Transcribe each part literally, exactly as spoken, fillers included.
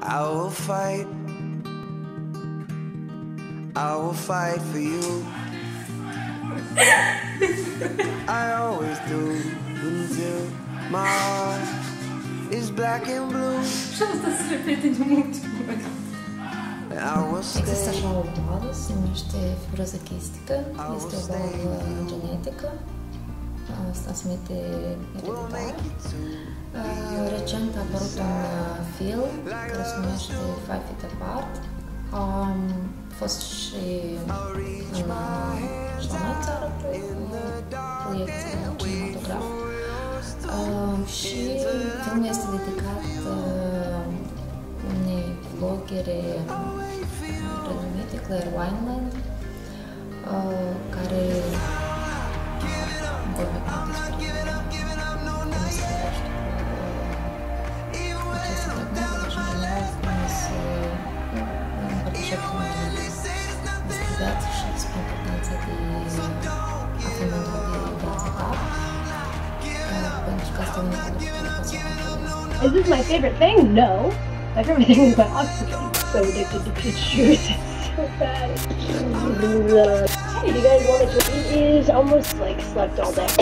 I will fight. I will fight for you. I always do until my heart is black and blue. Există așa o boală, se numește fibroză chistică, este o boală genetică, se transmite ereditar. Recent a apărut un film care se numește Five Feet Apart. A fost și în la țară pe proiecție cinematograf. Și filmul este dedicat unei vlogere renumite, Claire Wineland, care vorbește despre cum se trăiește cu aceste diagnoze și, în general, cum se împărtășește despre viață și despre importanța de a fi mândru de viața ta, pentru că asta e un lucru pe care poți să controlezi. Is this my favorite thing? No. My favorite thing is my oxygen. I'm so addicted to pictures. It's so bad. Hey, do you guys want to It is almost like slept all day.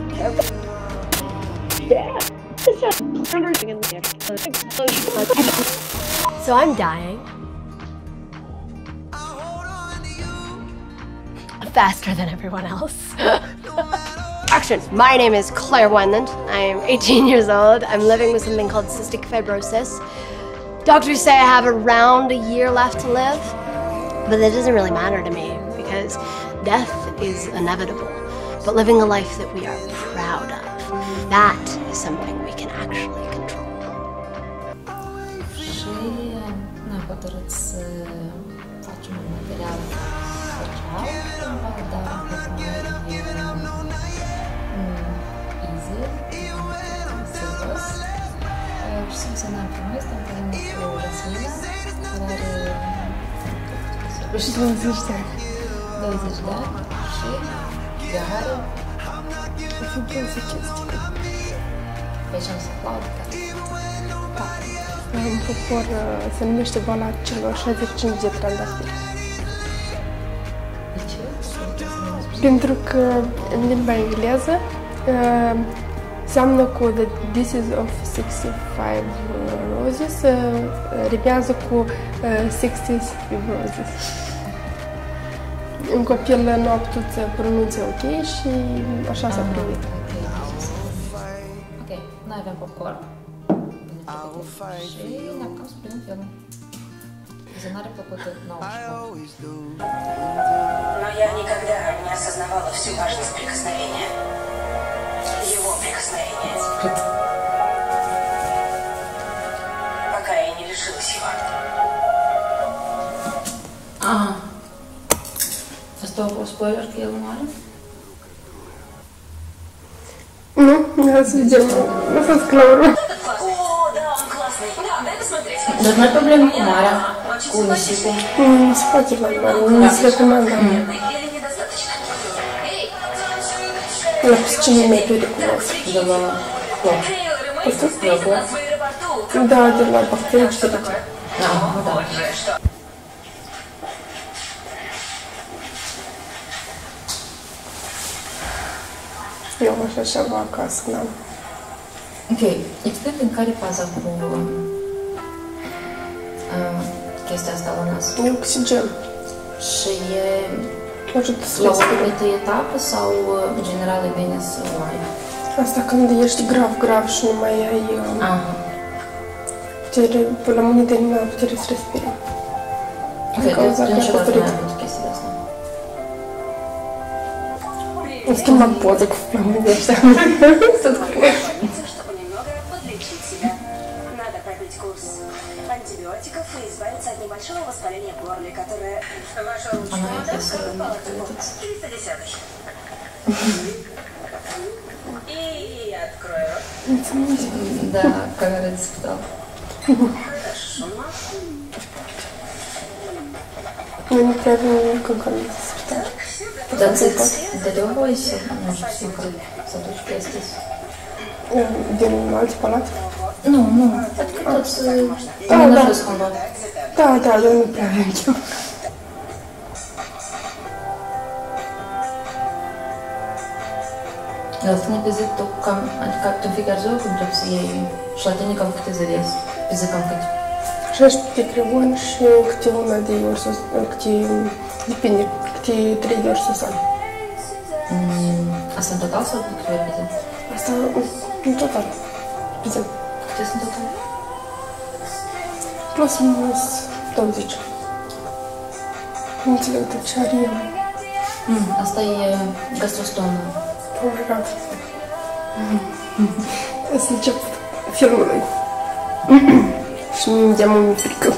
Yeah. It's just in the So I'm dying. Faster than everyone else. Action! My name is Claire Wineland. I'm eighteen years old. I'm living with something called cystic fibrosis. Doctors say I have around a year left to live, but that doesn't really matter to me because death is inevitable. But living a life that we are proud of, that is something we can actually control. Și ne-am hotărât să facem un material social, dar easy, serios. Și funcționăm frumos, împreună cu Răsmina, care are și douăzeci de ani. douăzeci de ani și Gahare. Fibroză chistică. Păi și am să aplaud, care? Da. În popor se numește boala celor șaizeci și cinci de trandafiri. De ce? Pentru că în limba engleză seamănă cu The Disease of sixty-five Roses, rimează cu sixties Fibrosis. Un copil nu a putut să pronunțe ok și așa s-a primit. Ok, noi avem popcorn și ne apucăm să primim filmul. Vizionare plăcută nouă școală. Но я никогда не осознавала всю важность прикосновения. Его прикосновения. Пока я не лишилась его. Aha. Asta a fost spoiler că el moare? Nu, nu să vedem. Nu a fost clar. О, да, он классный. Да, дай посмотреть. Dar nu ai probleme cu moarea, cu nisipul? Nu se poate la mare, nu se recomandă. Или недостаточно? Эй! La piscină mai periculos. De la loc. Тейлор, мы встретились в аэропорту. Da, de la bacterii și de la tine. Da, da. Eu aș așa va acasă, n-am. Ok, explic în care faza cu uh, chestia asta la nas. E oxigen. Și e Ajută să la o respiri. anumită etapă sau în general e bine să o ai? Asta când ești grav, grav și nu mai ai Aha. putere, la mâine de nu ai putere să respiri. Ok, Din cauza de că niciodată acoperit. nu ai avut chestia de asta. Îmi schimbam poză cu flamele ăștia. Sunt cu Чтобы немного подлечить себя. Надо пробить курс антибиотиков и избавиться от небольшого воспаления в горле, которое... Ваша ручка Она да, это всё равно упала делает. триста десятый. И открою. Da, camera de spital. Хорошо. Eu nu prea avem nimic în care să spital. Dar ți-ți dădeau voie să, nu știu, să, să duci peste? Din alți palați? Ну, ну, это тот, Да, именно да. скандал. Да, да, да, неправильно. Galtini pizit to kam, как tu ficar zo cum trebuie să iei șlatini cam câte zăries, piză cam câte. Шесть перегон, где он надеялся, где depinde, где тренируешься сам. Asta în total sau câte ori piză? Asta în total. Bine. Câte sunt total? Plus minus douăzeci. Nu înțeleg de ce are el. Mm, asta e gastrostomă. Oh my god. Să încep filmul lui. Și nu mi-am un frică.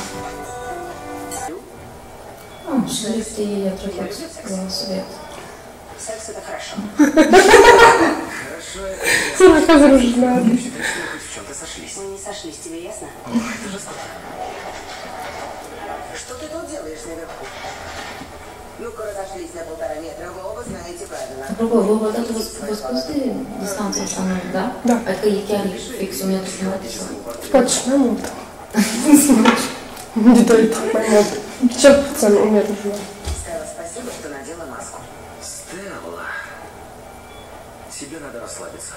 Ну, шрифты я трохи свет. Секс это хорошо. Сорока заружена. Мы не сошлись, тебе ясно? Что ты тут делаешь наверху? Ну-ка, разошлись на полтора метра, вы оба знаете правила. Apropo, vă vă dați răspuns de distanța asta, nu? Da? Da. Adică e chiar fix un metru jumătate sau? Poate și mai mult. De doi mai mult. Cel puțin un metru jumătate. Стелла, спасибо, что надела маску. Стелла, тебе надо расслабиться.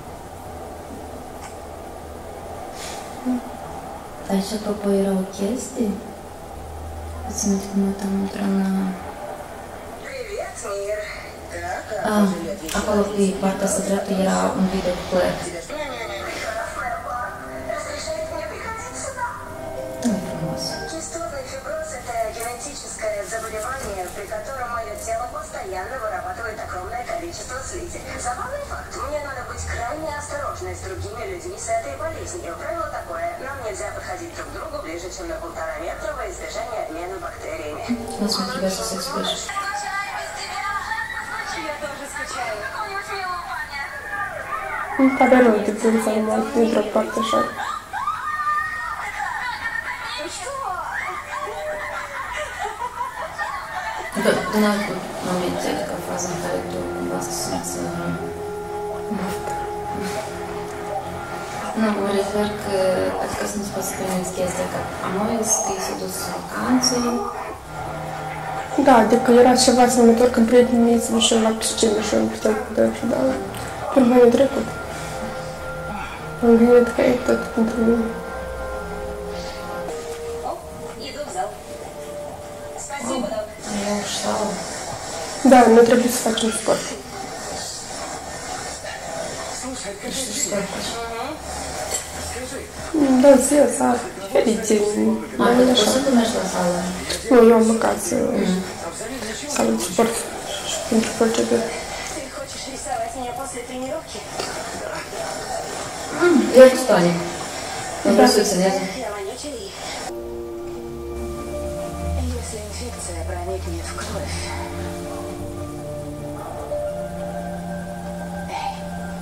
Dar și apropo, era o chestie? Îți minte cum uitam într-o în... Привет, мир. Так, а A, acolo pe partea asta dreaptă era un video cu Claire. разрешает мне приходить сюда? Nu e frumos. Кистозный фиброз – это генетическое заболевание, при котором мое тело постоянно вырабатывает огромное количество слизи. Забавный факт. Мне надо быть крайне осторожной с другими людьми с этой болезнью. Правило такое – нам нельзя подходить друг к другу ближе, чем на полтора метра во избежание обмена бактериями. Lasă-mă тебя să se explici. Я тоже скучаю. Îmi pare rău de când s-a rămas dintr-o parte așa. Adică, din altul moment, adică faza în care tu cumva să simți... Nu, mă refer că, adică să nu-ți poți să permiți chestia, că am auzit că ei s-au dus în vacanță. Da, adică era ceva să mă întorc în prietenii mei să ducem la piscină și eu nu puteam putea și da. Până mai e trecut. Am gândit că e tot pentru mine. О, иду в зал. Спасибо, док. Am eu устала. Da, noi trebuie să facem sport. Что ж делать? Da, zi, asta, diferite. А, ты просто ты mergi la sală? Nu, eu am acasă sală de sport și pentru procedură. Ты хочешь рисовать меня после тренировки? Я в Эстонии. Я просто целезна. Я вонючий. Если инфекция проникнет в кровь... Эй.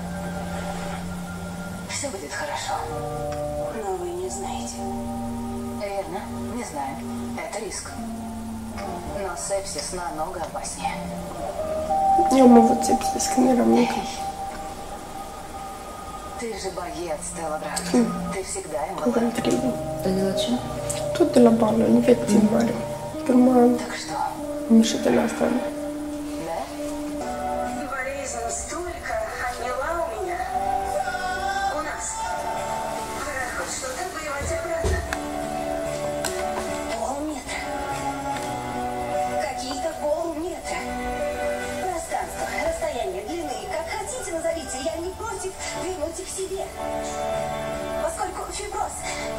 Все будет хорошо. Но вы не знаете. Верно, не знаю. Это риск. Но сепсис намного опаснее. Eu am avut sepsis când eram mică. Ты же боец, Стелла Брат. Ты всегда им Cu была. ventrivii. Ты делала что? Tot de la bală, infecții mari. Urma Так что? am ieșit din asta. Да? Болезнь столько отняла у меня. У нас. Пора хоть что-то воевать обратно. Полметра. Какие-то полметра. Пространство, расстояние, длины, как хотите назовите. Я не против вернуть их себе. Поскольку фиброз.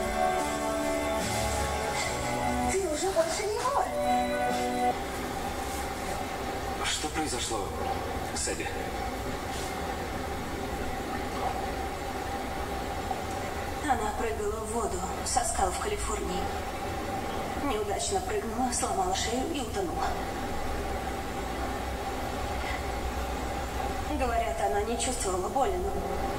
Ты уже больше не вор. Что произошло с Эбби? Она прыгала в воду со скал в Калифорнии. Неудачно прыгнула, сломала шею и утонула. Говорят, она не чувствовала боли, но...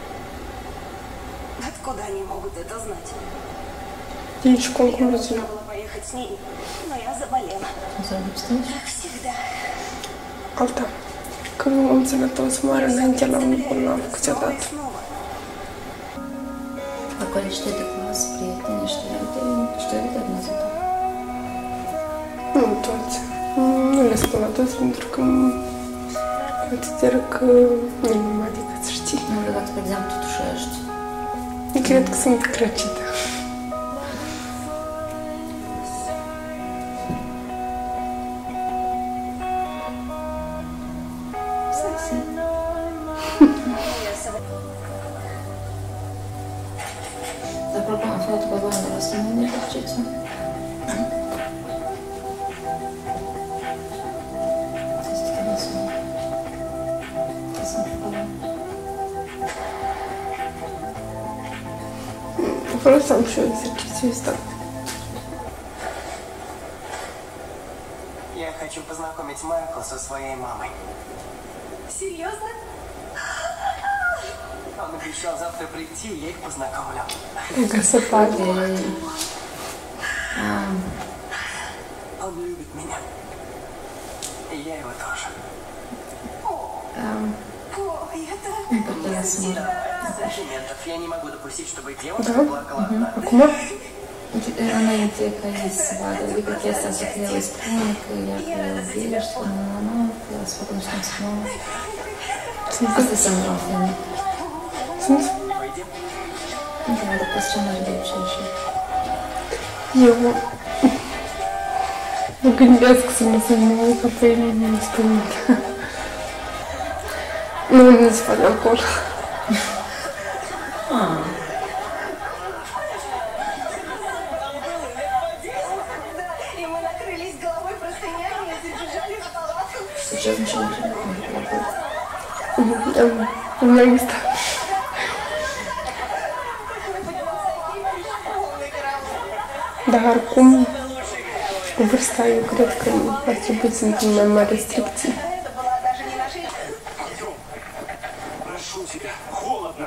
Откуда они могут это знать? Deci Я concluzia. должна была поехать с ней, но я заболела. Să обстоишь? Как всегда. Alta. Că nu am sănătos mare înainte la un bolnav Снова и câteodată. снова. А количество de clasă, prieteni, știai de, știai de diagnoza ta? Nu toți. Nu le spun la toți pentru că consider că nu e numai decât să știi. Nu legat, de exemplu, tușești. Cred că sunt crăcită. Apropo, am aflat că voi nu să nu ne faceți. Фолосам еще exercițiul ăsta. Я хочу познакомить Майкла со своей мамой. Серьезно? Он обещал завтра прийти, и я их познакомлю. Красота. Он любит меня. И я его тоже. Ой, это... Комплиментов. Я не могу допустить, чтобы девушка Да? плакала одна. Acum? Înainte ca ei să vadă, adică chestia asta că el îi spune că ea că el iubește, că nu, nu, că el să facă niște împreună. Asta e singura film. Sunt? Da, după ce mergi de ce și... Eu mă gândesc să mă să mă uit pe ele, nu spun. Nu, nu se face alcool. И мы накрылись головой простынями и забежали в палату. Сейчас ничего не будет. У меня есть так. Dar oricum, cu vârsta eu cred că ar trebui să întâlnim mai mari restricții. Это была даже не наша... Прошу тебя, холодно.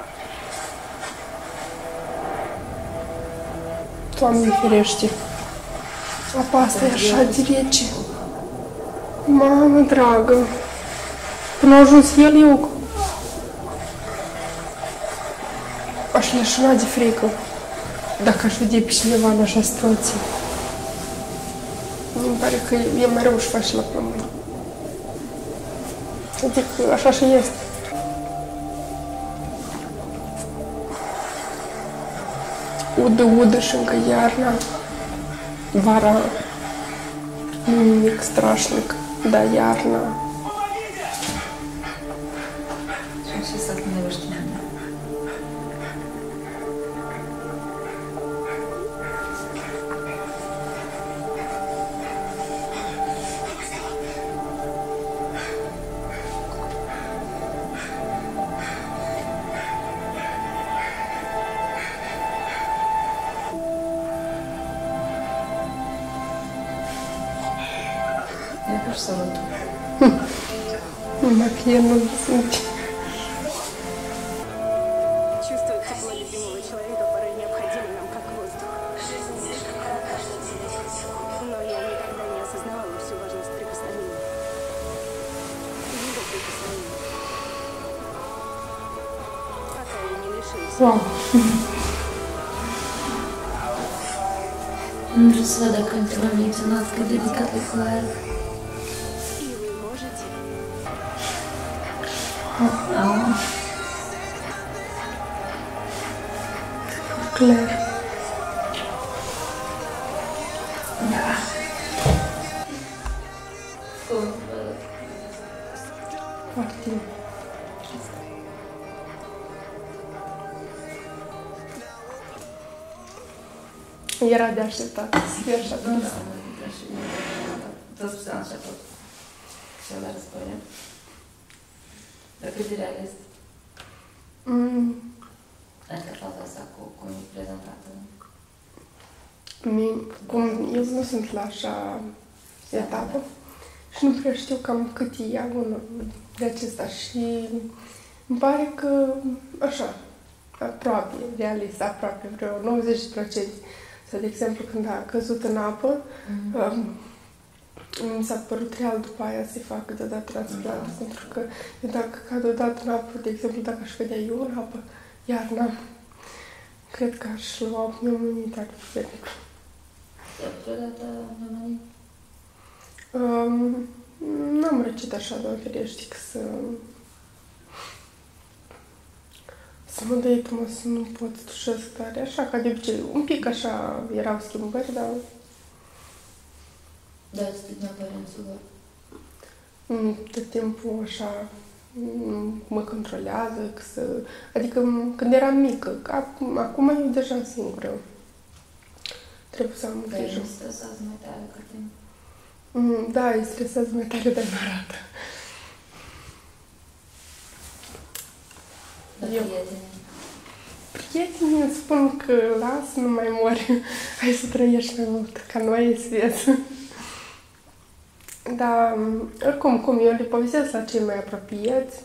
Doamne ferește! Apa asta e așa de rece. Mamă dragă! Până a ajuns el, eu aș leșina de frică dacă aș vedea pe cineva în așa situație. Mi pare că e mai rău și faci la plămâni. Adică așa și este. Udă, udă și încă iarna, vara, nu nimic strașnic, dar iarna. Și să ne vești mine. Я тоже салату. Numai nu sunt. Чувствовать тепло любимого человека порой необходимо нам как воздух. Но я никогда не осознавала всю важность прикосновения. Его прикосновения. Пока я не лишилась. Wow. Nu vreau să văd dacă într-o menționat cât de dedicat e Claire. И вы можете. Au. Claire. Da. Foarte. Era de așteptat să fie așa de Da, da, și tot spuneam așa tot. Și la răspundem. Dar cât de realist? Mm, Adică faza asta cu cum e prezentată. mie, cum eu nu sunt la așa etapă și nu prea știu cam cât e ea unul de acesta și îmi pare că așa, aproape, realist, aproape, vreo nouăzeci la sută. Sau, de exemplu, când a căzut în apă, mm-hmm. um, mi s-a părut real după aia să-i facă deodată transplant, mm-hmm. pentru că eu dacă cad odată în apă, de exemplu, dacă aș vedea eu în apă, iarna, Cred că aș lua pneumonitate puternică. Te-ai vreodată pneumonie? Um, n-am răcit așa, doar firește să... Să mă dă mă să nu pot să tușesc tare, așa ca de obicei. Un pic așa erau schimbări, dar... Da, îți stăteau părinții lor? Tot timpul așa mă controlează, că să... adică când eram mică, acum, acum eu deja singură. Trebuie să am grijă. Dar nu stresează mai tare ca tine? Mm, da, îi stresează mai tare, dar nu arată. Dar Eu. prietenii? Prietenii îmi spun că las, nu mai mori, hai să trăiești mai mult, ca noi e viață. Dar, oricum, cum eu le povestesc la cei mai apropiați,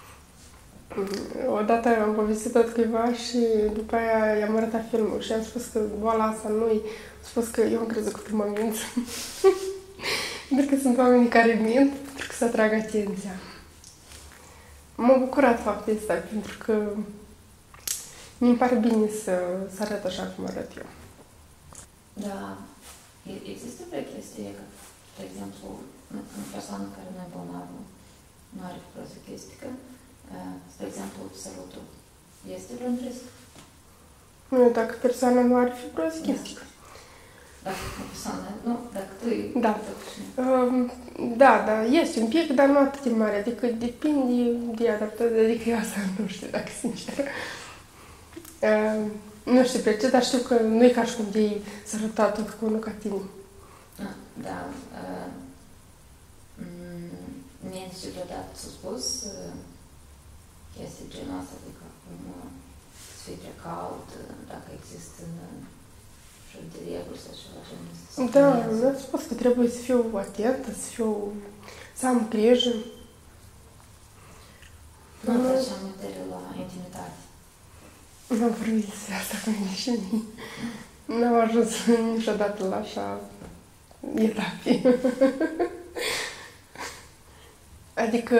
odată am povestit tot cuiva și după aia i-am arătat filmul și am spus că boala asta nu-i, am spus că eu am crezut că tu mă minți. Pentru că sunt oamenii care mint, pentru că să atrag atenția. M-a bucurat faptul ăsta, pentru că mi-mi pare bine să, să arăt așa cum arăt eu. Da. Există vreo chestie că, de exemplu, o persoană care nu e bolnavă, nu are fibroză chistică, spre exemplu, sărutul, este vreun risc? Nu, dacă persoana nu are fibroză chistică. Dacă o persoană, nu, dacă tu e... Da. Um, da, da, este un pic, dar nu atât de mare, adică depinde de adaptare, adică eu asta nu știu, dacă sincer. Uh, nu știu pe ce, dar știu că nu e ca și cum de ei săruta tot cu unul ca tine. Ah, da. Uh, mie nici vreodată s-a spus uh, chestii genul asta, adică cum uh, să fie prea cald, uh, dacă există uh, și de reguli sau ceva genul ăsta. Da, mi-a spus că trebuie să fiu atentă, să fiu, să am grijă. Nu trecem în materie la intimitate. Nu am vorbit despre asta cu mine și mie. N-am ajuns niciodată la așa etape. Adică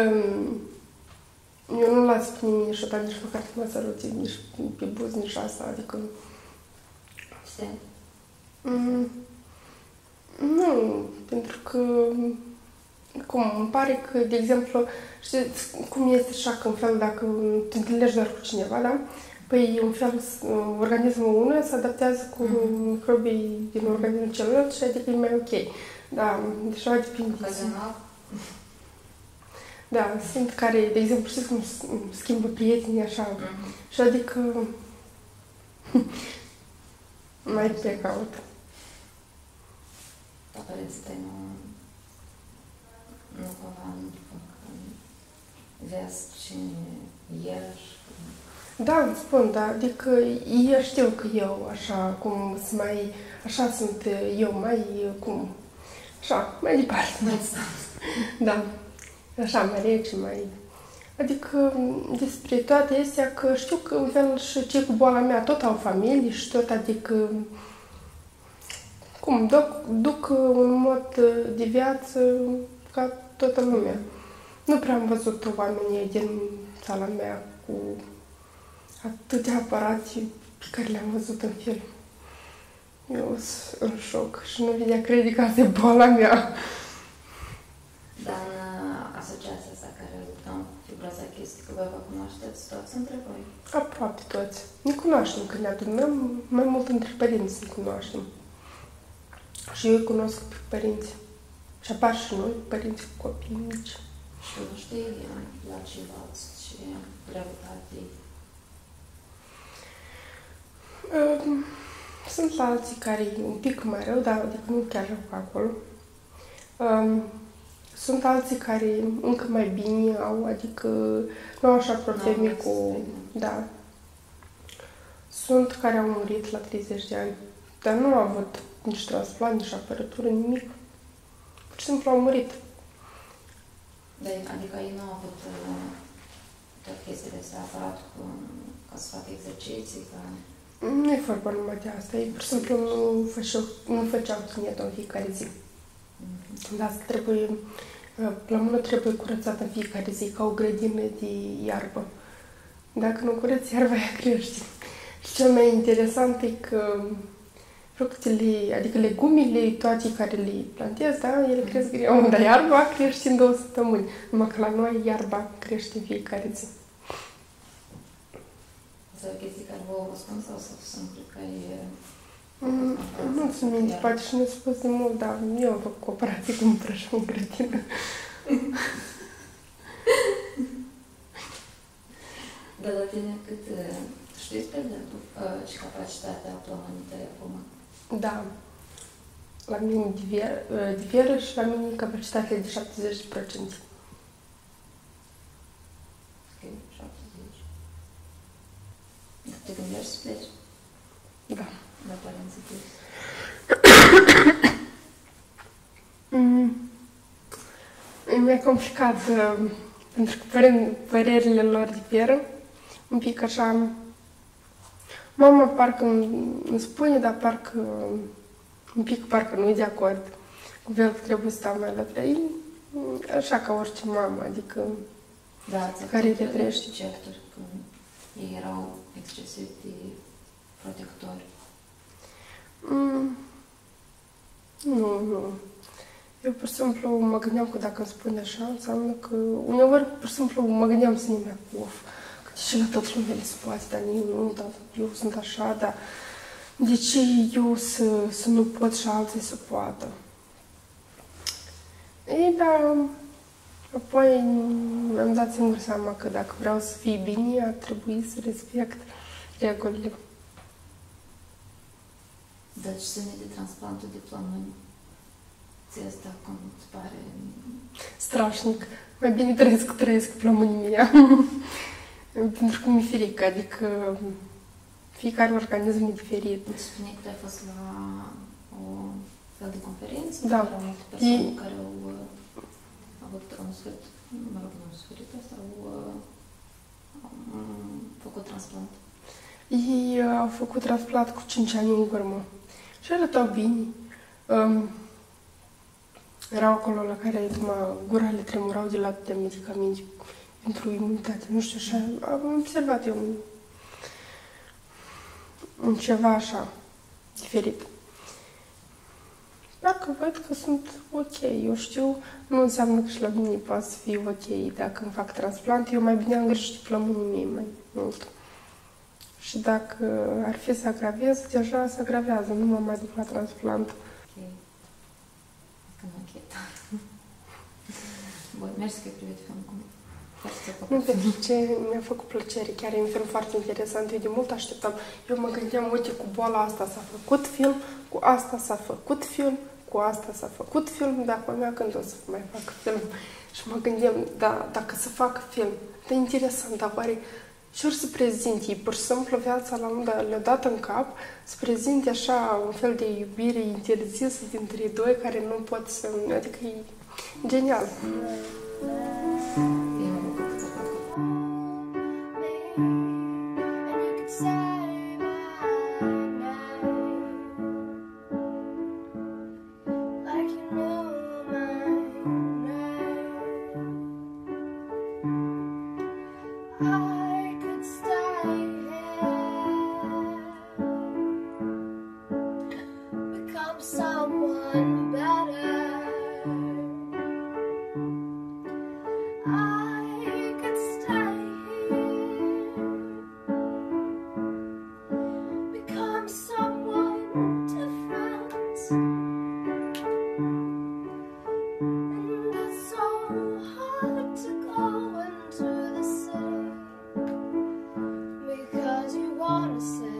eu nu las pe nimeni niciodată, nici măcar că mă sărute, nici pe buz, nici asta, adică... Știi? Mm, nu, pentru că... Cum, îmi pare că, de exemplu, știți cum este așa că în fel dacă te întâlnești doar cu cineva, da? Păi, în fel, organismul unuia se adaptează cu mm-hmm. microbii din organismul celălalt și adică e mai ok. Da, deja depinde. Ocazional? Da, sunt care, de exemplu, știți cum schimbă prietenii așa. Mm-hmm. Și adică mai pe caut. Dar părinții tăi nu, nu cumva nu fac, vezi cine ești. Da, îmi spun, da, adică eu știu că eu așa, cum sunt mai, așa sunt eu, mai, cum, așa, mai departe. Mai stau. Da, așa, mai rece, mai... Adică despre toate astea, că știu că în fel și cei cu boala mea tot au familie și tot, adică cum, duc, duc un mod de viață ca toată lumea. Nu prea am văzut oamenii din țara mea cu atâtea aparate pe care le-am văzut în film. Eu sunt în șoc și nu vedea crede că asta e boala mea. Dar în asociația asta care luptăm cu fibroza chistică, voi vă cunoașteți toți între voi? Aproape toți. Ne cunoaștem când ne adunăm, mai mult între părinți ne cunoaștem. Și eu îi cunosc pe părinți. Și apar și noi, părinți cu copii mici. Și nu știi la ceilalți și gravitatea ei? Sunt la alții care e un pic mai rău, dar adică nu chiar rău ca acolo. Sunt alții care încă mai bine au, adică nu au așa probleme no, cu... Da. Sunt care au murit la treizeci de ani, dar nu au avut nici transplant, nici apărătură, nimic. Pur și simplu au murit. De, adică ei nu au avut uh, tot chestiile astea aparat cu, ca să facă exerciții, ca... Nu e vorba numai de asta, ei pur și simplu nu făceau, nu făceau chinetă în fiecare zi. Mm-hmm. Dar asta trebuie, plămânul trebuie curățată în fiecare zi, ca o grădină de iarbă. Dacă nu curăți iarba, ea crește. Și cel mai interesant e că fructele, adică legumele, toate care le plantez, da, ele cresc greu, dar iarba crește în două săptămâni. Numai că la noi iarba crește în fiecare zi. Asta e o chestie care vă spun sau sunt, cred că e... Mm, nu țin minte, poate și nu spus de mult, dar eu am făcut cooperații cu împrășăm în grădină. Dar la tine cât știi despre și capacitatea plămânitării acum? Da. La mine diferă și la mine capacitatea de șaptezeci la sută. Ok, șaptezeci. Te gândești să pleci? Da. La părinții tăi? Mm. E mai complicat, uh, pentru că părerile lor diferă. Un pic așa... Mama parcă îmi spune, dar parcă... Un pic parcă nu e de acord cu fel că trebuie să stau mai la trei. Așa ca orice mamă, adică... Da, care te trăiește. Certuri, că ei erau excesiv de protectori. Mm. Nu, nu. Eu, pur și simplu, mă gândeam că dacă îmi spune așa, înseamnă că... Uneori, pur și simplu, mă gândeam să nu-mi of, că de ce la toată lumea le se poate, dar nu, dar eu sunt așa, dar de ce eu să, să nu pot și alții să poată? Ei, dar apoi mi-am dat singur seama că dacă vreau să fie bine, ar trebui să respect regulile. Dar ce semne de transplantul de plămâni? Ți-e asta cum îți pare? Strașnic. Mai bine trăiesc, trăiesc plămânii mea. Pentru că mi-e frică, adică fiecare organism e diferit. Îți spune că ai fost la o fel de conferință? Da. Erau multe persoane Ei... care au avut un sfârșit, mă rog, nu un sfârșit, asta au um, făcut transplant. Ei uh, au făcut transplant cu cinci ani în urmă și arătau bine. Um, erau acolo la care numai gura le tremurau de la atâtea medicamente pentru imunitate. Nu știu, așa, am observat eu un, un ceva așa, diferit. Dacă văd că sunt ok, eu știu, nu înseamnă că și la mine poate să fie ok. Dacă îmi fac transplant, eu mai bine am grijă de plămânii mei mai mult. Și dacă ar fi să agravez, deja se agravează, nu mă mai duc la transplant. Ok. Că nu închid. Bun, mergi să privit filmul cum nu, pentru ce mi-a făcut plăcere, chiar e un film foarte interesant, eu de mult așteptam. Eu mă gândeam, uite, cu boala asta s-a făcut film, cu asta s-a făcut film, cu asta s-a făcut film, dar pe mea când o să mai fac film? Și mă gândeam, da, dacă să fac film, e interesant, dar oare și ori să prezint ei, pur și simplu viața la un le-a dat în cap, să prezinte așa un fel de iubire interzisă dintre doi care nu pot să... Adică e genial. Because you wanna say